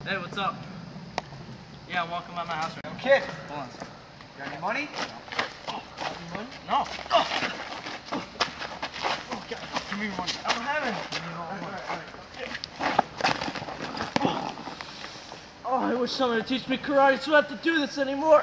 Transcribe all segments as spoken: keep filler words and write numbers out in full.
Hey, what's up? Yeah, I'm walking by my house right now. Kid, Hold on. got any money? Oh, Got any money? no. Oh. Oh, God, give me your money. I don't have any. Oh, I wish someone would teach me karate so I don't have to do this anymore.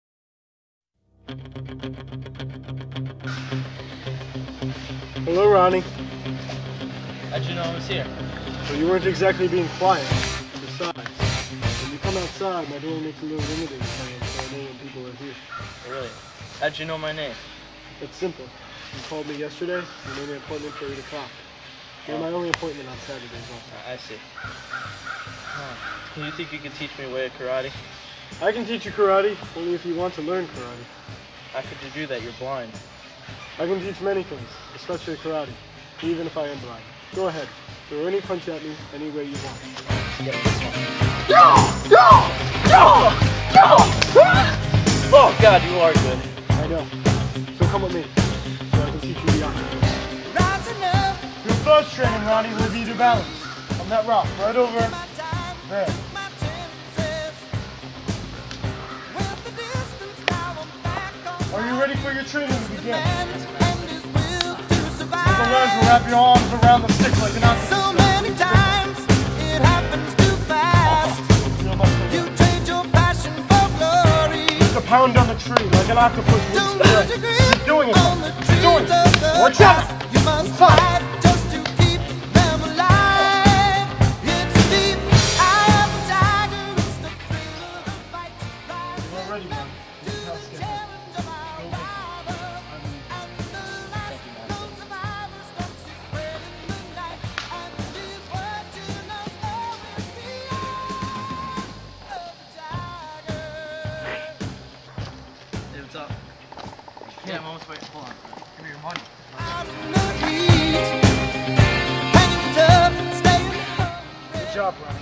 Hello, Ronnie. How'd you know I was here? Well, you weren't exactly being quiet. Besides, when you come outside, my door makes a little limiting sound, so I know when people are here. Really? How'd you know my name? It's simple. You called me yesterday, you made an appointment for eight o'clock. You're my only appointment on Saturdays also. I see. Huh. You think you can teach me a way of karate? I can teach you karate, only if you want to learn karate. How could you do that? You're blind. I can teach many things, especially karate, even if I am blind. Go ahead. Throw any punch at me any way you want. Get this one. No! No! No! No! Oh, God, you are good. I know. So come with me, so I can teach you the octopus. Your first training, Ronnie, will be to balance on that rock, right over there. Are you ready for your training to begin? The lines will wrap your arms around the stick like an octopus. So many times it happens too fast. You trade your passion for glory. Just a pound on the tree like an octopus would Don't spray. lose your grip Keep doing it. on the Keep doing trees of it. the Watch out! past. You must fight just to keep them alive. It's deep. I am a tiger. It's the thrill of the fight. You're not ready, man. To the challenge of our rival. And the last known survivor stalks his spread in the night. And these words you know always be of the tiger. Hey, what's up? Yeah, I'm almost waiting. Hold on. Give me your money. Out in the heat, hanging tough, staying Good job, Ronnie.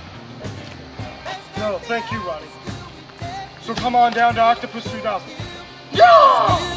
No, thank you, Ronnie. So come on down to Octopus three thousand. hungry.